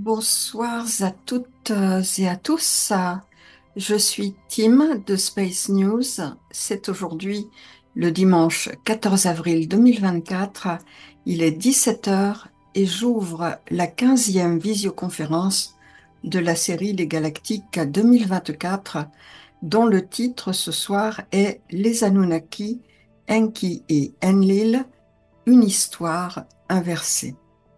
Bonsoir à toutes et à tous. Je suis Tim de Space News. C'est aujourd'hui le dimanche 14 avril 2024. Il est 17 heures et j'ouvre la 15e visioconférence de la série Les Galactiques 2024, dont le titre ce soir est Les Anunnaki, Enki et Enlil, une histoire inversée.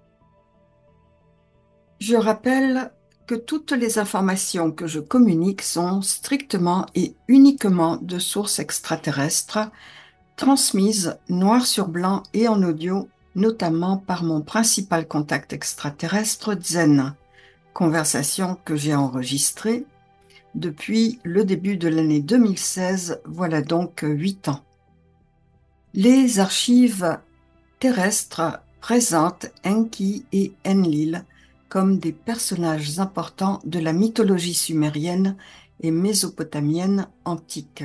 Je rappelle que toutes les informations que je communique sont strictement et uniquement de sources extraterrestres, transmises noir sur blanc et en audio, notamment par mon principal contact extraterrestre, Zen, conversation que j'ai enregistrée depuis le début de l'année 2016, voilà donc 8 ans. Les archives terrestres présentent Enki et Enlil comme des personnages importants de la mythologie sumérienne et mésopotamienne antique.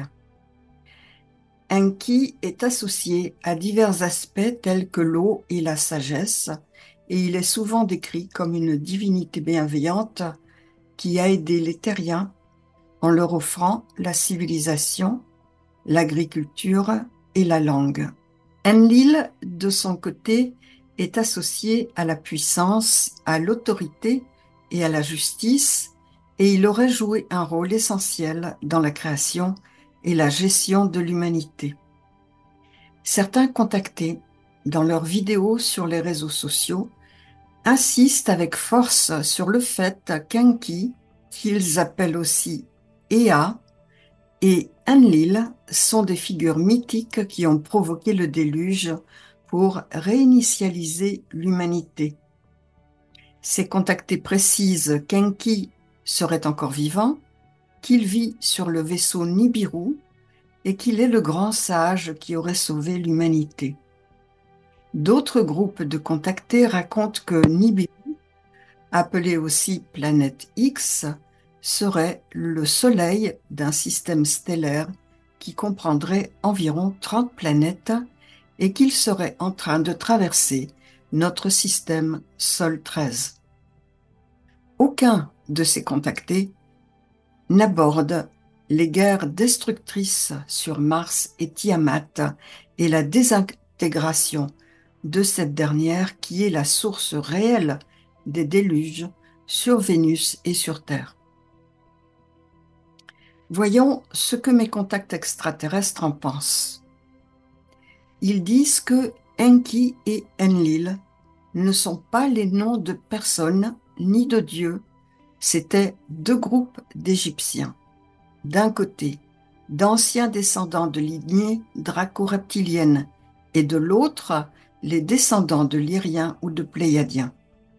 Enki est associé à divers aspects tels que l'eau et la sagesse, et il est souvent décrit comme une divinité bienveillante qui a aidé les terriens en leur offrant la civilisation, l'agriculture et la langue. Enlil, de son côté, est associé à la puissance, à l'autorité et à la justice, et il aurait joué un rôle essentiel dans la création et la gestion de l'humanité. Certains contactés, dans leurs vidéos sur les réseaux sociaux, insistent avec force sur le fait qu'Enki, qu'ils appellent aussi Ea, et Enlil sont des figures mythiques qui ont provoqué le déluge pour réinitialiser l'humanité. Ces contactés précisent qu'Enki serait encore vivant, qu'il vit sur le vaisseau Nibiru et qu'il est le grand sage qui aurait sauvé l'humanité. D'autres groupes de contactés racontent que Nibiru, appelé aussi planète X, serait le soleil d'un système stellaire qui comprendrait environ 30 planètes et qu'il serait en train de traverser notre système Sol 13. Aucun de ces contactés n'aborde les guerres destructrices sur Mars et Tiamat et la désintégration de cette dernière qui est la source réelle des déluges sur Vénus et sur Terre. Voyons ce que mes contacts extraterrestres en pensent. Ils disent que Enki et Enlil ne sont pas les noms de personnes ni de dieux, c'étaient deux groupes d'Égyptiens. D'un côté, d'anciens descendants de lignées draco-reptiliennes et de l'autre, les descendants de Lyriens ou de Pléiadiens.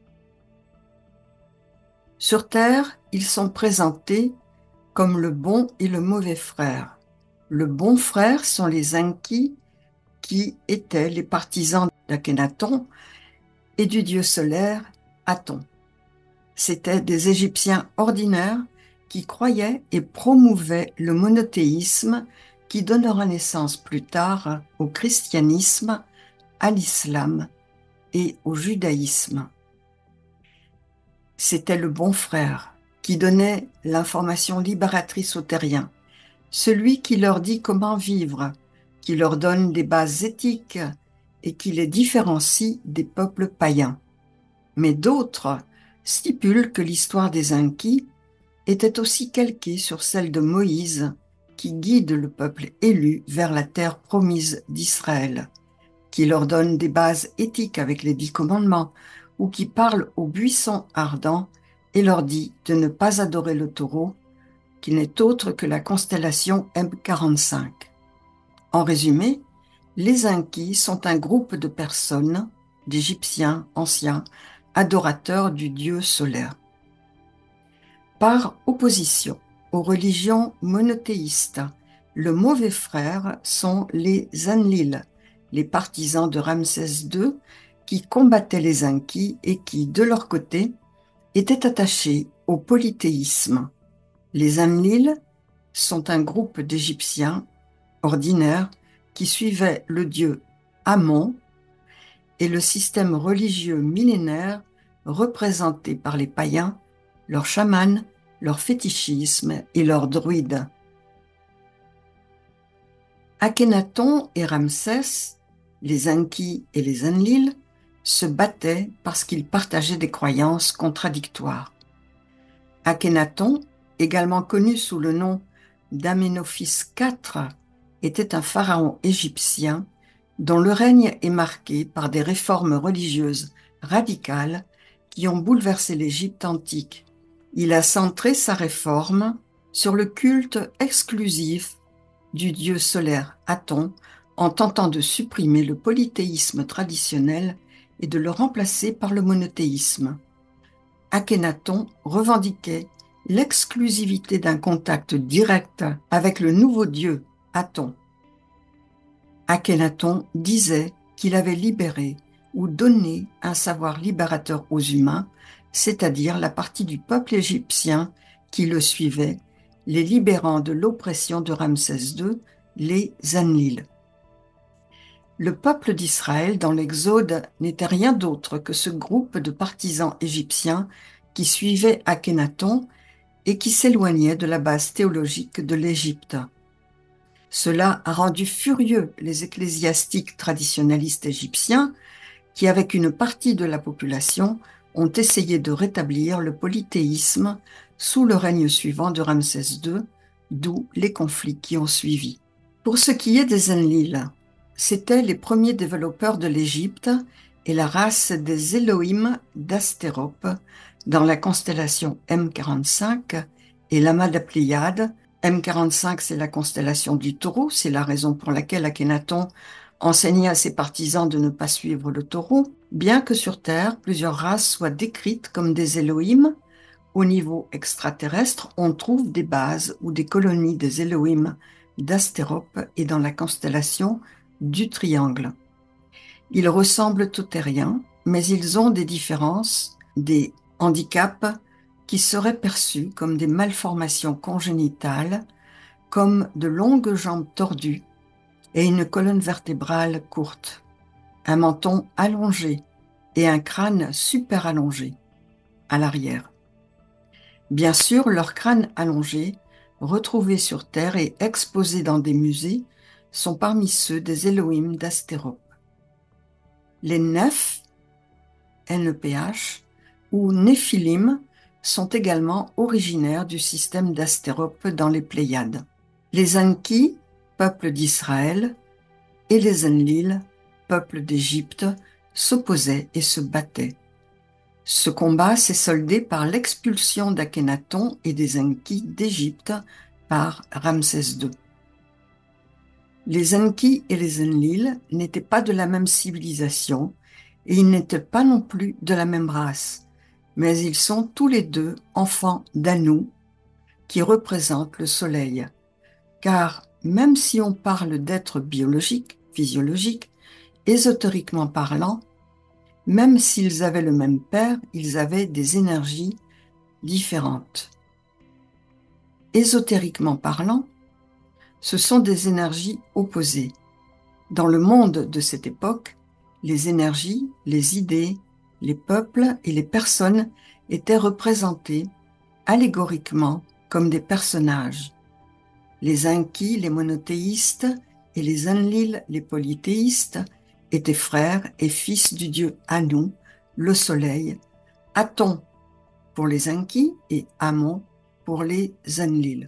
Sur Terre, ils sont présentés comme le bon et le mauvais frère. Le bon frère sont les Enki, qui étaient les partisans d'Akhenaton et du dieu solaire Aton. C'étaient des Égyptiens ordinaires qui croyaient et promouvaient le monothéisme qui donnera naissance plus tard au christianisme, à l'islam et au judaïsme. C'était le bon frère qui donnait l'information libératrice aux terriens, celui qui leur dit comment vivre, qui leur donne des bases éthiques et qui les différencie des peuples païens. Mais d'autres stipulent que l'histoire des Enki était aussi calquée sur celle de Moïse, qui guide le peuple élu vers la terre promise d'Israël, qui leur donne des bases éthiques avec les 10 commandements, ou qui parle au buisson ardent et leur dit de ne pas adorer le taureau, qui n'est autre que la constellation M45. En résumé, les Enki sont un groupe de personnes, d'Égyptiens anciens, adorateurs du dieu solaire. Par opposition aux religions monothéistes, le mauvais frère sont les Enlil, les partisans de Ramsès II, qui combattaient les Enki et qui, de leur côté, étaient attachés au polythéisme. Les Enlil sont un groupe d'Égyptiens ordinaires qui suivaient le dieu Amon et le système religieux millénaire représentés par les païens, leurs chamans, leur fétichisme et leurs druides. Akhénaton et Ramsès, les Enki et les Enlil, se battaient parce qu'ils partageaient des croyances contradictoires. Akhénaton, également connu sous le nom d'Aménophis IV, était un pharaon égyptien dont le règne est marqué par des réformes religieuses radicales qui ont bouleversé l'Égypte antique. Il a centré sa réforme sur le culte exclusif du dieu solaire Aton en tentant de supprimer le polythéisme traditionnel et de le remplacer par le monothéisme. Akhénaton revendiquait l'exclusivité d'un contact direct avec le nouveau dieu Aton. Akhénaton disait qu'il avait libéré ou donné un savoir libérateur aux humains, c'est-à-dire la partie du peuple égyptien qui le suivait, les libérant de l'oppression de Ramsès II, les Enlil. Le peuple d'Israël dans l'Exode n'était rien d'autre que ce groupe de partisans égyptiens qui suivaient Akhénaton et qui s'éloignaient de la base théologique de l'Égypte. Cela a rendu furieux les ecclésiastiques traditionalistes égyptiens qui, avec une partie de la population, ont essayé de rétablir le polythéisme sous le règne suivant de Ramsès II, d'où les conflits qui ont suivi. Pour ce qui est des Enlil, c'étaient les premiers développeurs de l'Égypte et la race des Elohim d'Astérope dans la constellation M45 et l'amas de Pléiade. M45, c'est la constellation du Taureau, c'est la raison pour laquelle Akhénaton enseignait à ses partisans de ne pas suivre le Taureau, bien que sur Terre, plusieurs races soient décrites comme des Elohim. Au niveau extraterrestre, on trouve des bases ou des colonies des Elohim d'Astérope et dans la constellation du Triangle. Ils ressemblent aux terriens, mais ils ont des différences, des handicaps qui seraient perçus comme des malformations congénitales, comme de longues jambes tordues et une colonne vertébrale courte, un menton allongé et un crâne super allongé à l'arrière. Bien sûr, leurs crânes allongés, retrouvés sur Terre et exposés dans des musées, sont parmi ceux des Elohim d'Astérope. Les Neph, NEPH, ou Néphilim sont également originaires du système d'Astérope dans les Pléiades. Les Enki, peuple d'Israël, et les Enlil, peuple d'Égypte, s'opposaient et se battaient. Ce combat s'est soldé par l'expulsion d'Akhénaton et des Enki d'Égypte par Ramsès II. Les Enki et les Enlil n'étaient pas de la même civilisation et ils n'étaient pas non plus de la même race, mais ils sont tous les deux enfants d'Anu, qui représente le soleil. Car même si on parle d'êtres biologiques, physiologiques, ésotériquement parlant, même s'ils avaient le même père, ils avaient des énergies différentes. Ésotériquement parlant, ce sont des énergies opposées. Dans le monde de cette époque, les énergies, les idées, les peuples et les personnes étaient représentés allégoriquement comme des personnages. Les Enki, les monothéistes, et les Enlil, les polythéistes, étaient frères et fils du dieu Anu, le soleil, Aton pour les Enki et Amon pour les Enlil.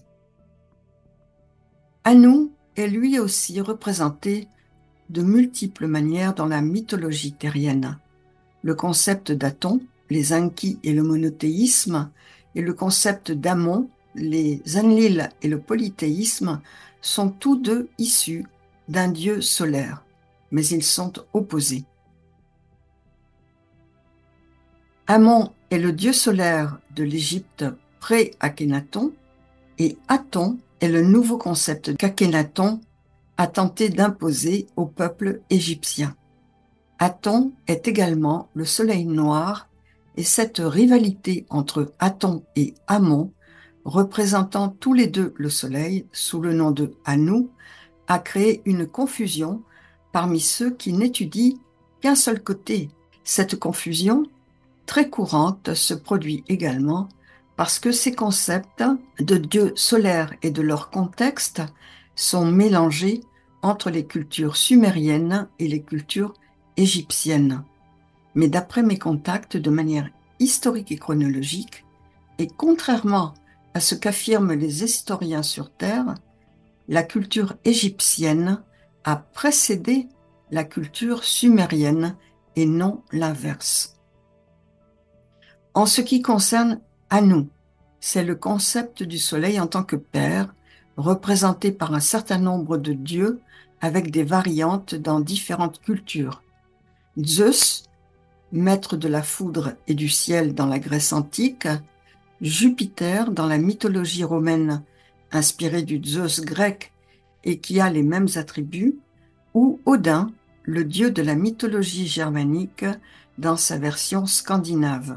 Anu est lui aussi représenté de multiples manières dans la mythologie terrienne. Le concept d'Aton, les Enki et le monothéisme, et le concept d'Amon, les Enlil et le polythéisme, sont tous deux issus d'un dieu solaire, mais ils sont opposés. Amon est le dieu solaire de l'Égypte pré-Akhénaton et Aton est le nouveau concept qu'Akhénaton a tenté d'imposer au peuple égyptien. Aton est également le soleil noir et cette rivalité entre Aton et Amon, représentant tous les deux le soleil sous le nom de Anu, a créé une confusion parmi ceux qui n'étudient qu'un seul côté. Cette confusion très courante se produit également parce que ces concepts de dieux solaires et de leur contexte sont mélangés entre les cultures sumériennes et les cultures égyptiennes. Mais d'après mes contacts, de manière historique et chronologique, et contrairement à ce qu'affirment les historiens sur Terre, la culture égyptienne a précédé la culture sumérienne et non l'inverse. En ce qui concerne Anu, c'est le concept du soleil en tant que père, représenté par un certain nombre de dieux avec des variantes dans différentes cultures. Zeus, maître de la foudre et du ciel dans la Grèce antique, Jupiter dans la mythologie romaine inspirée du Zeus grec et qui a les mêmes attributs, ou Odin, le dieu de la mythologie germanique dans sa version scandinave.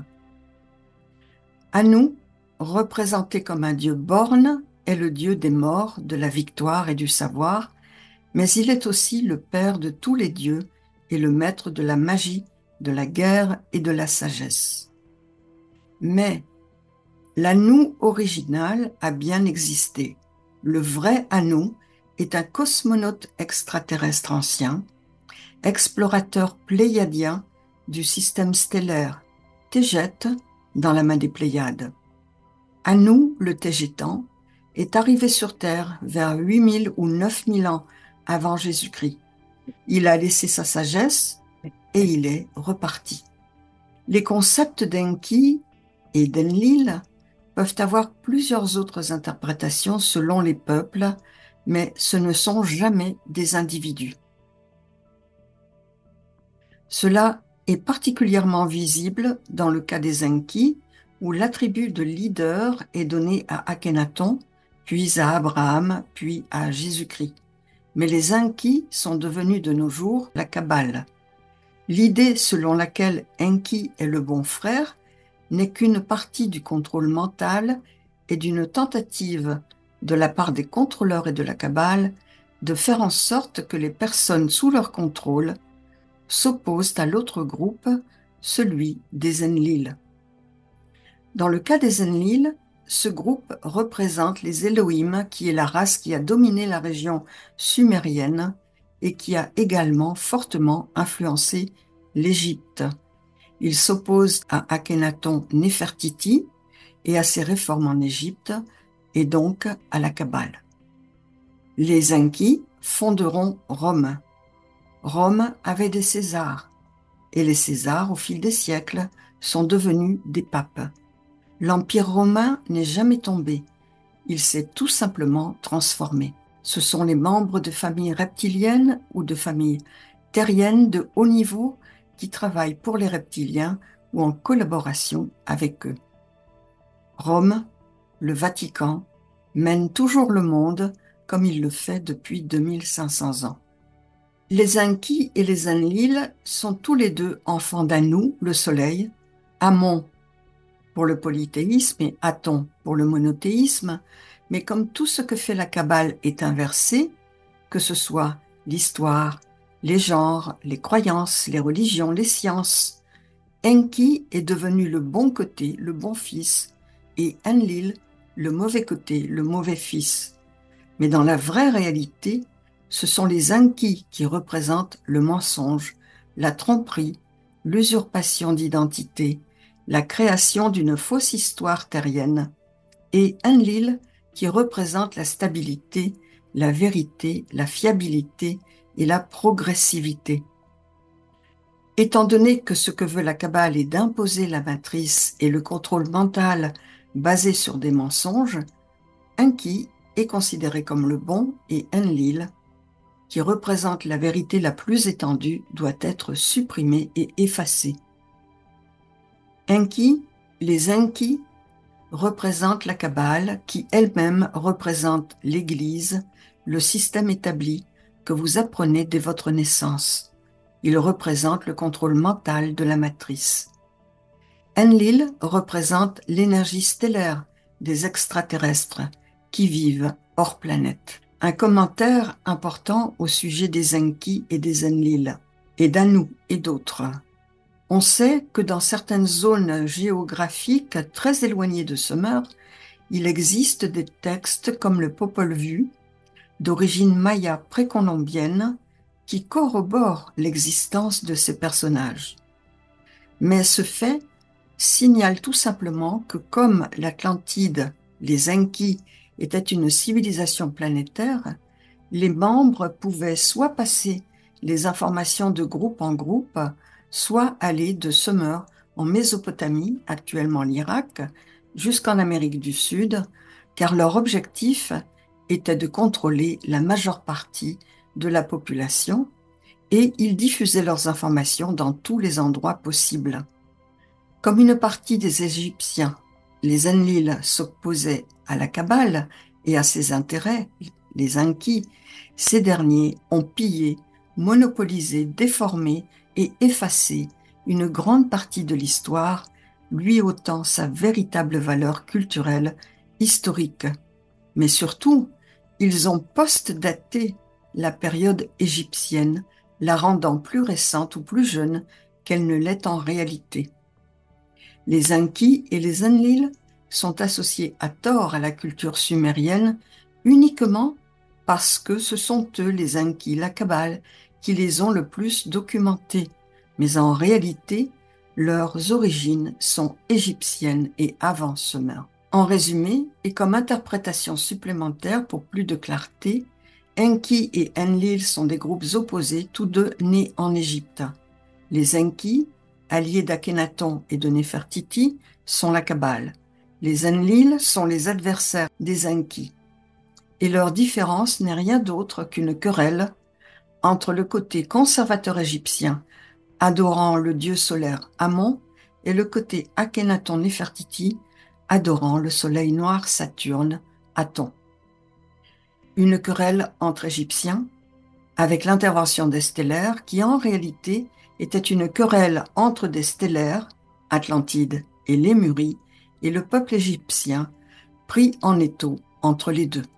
Anu, représenté comme un dieu borgne, est le dieu des morts, de la victoire et du savoir, mais il est aussi le père de tous les dieux et le maître de la magie, de la guerre et de la sagesse. Mais l'Anu original a bien existé. Le vrai Anu est un cosmonaute extraterrestre ancien, explorateur pléiadien du système stellaire, Tejet dans la main des Pléiades. Anu, le Tégétan, est arrivé sur Terre vers 8000 ou 9000 ans avant Jésus-Christ. Il a laissé sa sagesse et il est reparti. Les concepts d'Enki et d'Enlil peuvent avoir plusieurs autres interprétations selon les peuples, mais ce ne sont jamais des individus. Cela est particulièrement visible dans le cas des Enki, où l'attribut de leader est donné à Akhenaton, puis à Abraham, puis à Jésus-Christ. Mais les Enki sont devenus de nos jours la Kabbale. L'idée selon laquelle Enki est le bon frère n'est qu'une partie du contrôle mental et d'une tentative de la part des contrôleurs et de la Kabbale de faire en sorte que les personnes sous leur contrôle s'opposent à l'autre groupe, celui des Enlil. Dans le cas des Enlil, ce groupe représente les Elohim, qui est la race qui a dominé la région sumérienne et qui a également fortement influencé l'Égypte. Il s'oppose à Akhenaton Néfertiti et à ses réformes en Égypte, et donc à la Kabbale. Les Enki fonderont Rome. Rome avait des Césars, et les Césars, au fil des siècles, sont devenus des papes. L'Empire romain n'est jamais tombé, il s'est tout simplement transformé. Ce sont les membres de familles reptiliennes ou de familles terriennes de haut niveau qui travaillent pour les reptiliens ou en collaboration avec eux. Rome, le Vatican, mène toujours le monde comme il le fait depuis 2500 ans. Les Enki et les Enlil sont tous les deux enfants d'Anu, le soleil, Amon pour le polythéisme et Aton pour le monothéisme, mais comme tout ce que fait la Kabbale est inversé, que ce soit l'histoire, les genres, les croyances, les religions, les sciences, Enki est devenu le bon côté, le bon fils, et Enlil, le mauvais côté, le mauvais fils. Mais dans la vraie réalité, ce sont les Enki qui représentent le mensonge, la tromperie, l'usurpation d'identité, la création d'une fausse histoire terrienne, et Enlil qui représente la stabilité, la vérité, la fiabilité et la progressivité. Étant donné que ce que veut la Kabbale est d'imposer la matrice et le contrôle mental basé sur des mensonges, Enki est considéré comme le bon et Enlil, qui représente la vérité la plus étendue, doit être supprimé et effacé. Enki, les Enki représentent la Kabbale qui elle-même représente l'Église, le système établi que vous apprenez dès votre naissance. Il représente le contrôle mental de la matrice. Enlil représente l'énergie stellaire des extraterrestres qui vivent hors planète. Un commentaire important au sujet des Enki et des Enlil, et d'Anu et d'autres. On sait que dans certaines zones géographiques très éloignées de Sumer, il existe des textes comme le Popol Vuh, d'origine maya précolombienne, qui corroborent l'existence de ces personnages. Mais ce fait signale tout simplement que comme l'Atlantide, les Enki étaient une civilisation planétaire, les membres pouvaient soit passer les informations de groupe en groupe, soit aller de Sumer en Mésopotamie, actuellement l'Irak, jusqu'en Amérique du Sud, car leur objectif était de contrôler la majeure partie de la population et ils diffusaient leurs informations dans tous les endroits possibles. Comme une partie des Égyptiens, les Enlil s'opposaient à la Kabbale et à ses intérêts, les Enki, ces derniers ont pillé, monopolisé, déformé et effacé une grande partie de l'histoire, lui ôtant sa véritable valeur culturelle, historique. Mais surtout, ils ont post-daté la période égyptienne, la rendant plus récente ou plus jeune qu'elle ne l'est en réalité. Les Enki et les Enlil sont associés à tort à la culture sumérienne uniquement parce que ce sont eux, les Enki, la Kabbale, qui les ont le plus documentés. Mais en réalité, leurs origines sont égyptiennes et avant Sumer. En résumé, et comme interprétation supplémentaire pour plus de clarté, Enki et Enlil sont des groupes opposés, tous deux nés en Égypte. Les Enki, alliés d'Akhenaton et de Néfertiti, sont la Kabbale. Les Enlil sont les adversaires des Enki. Et leur différence n'est rien d'autre qu'une querelle entre le côté conservateur égyptien, adorant le dieu solaire Amon, et le côté Akhenaton-Néfertiti, adorant le soleil noir Saturne, Aton. Une querelle entre Égyptiens, avec l'intervention des stellaires, qui en réalité était une querelle entre des stellaires, Atlantide et Lémurie, et le peuple égyptien, pris en étau entre les deux.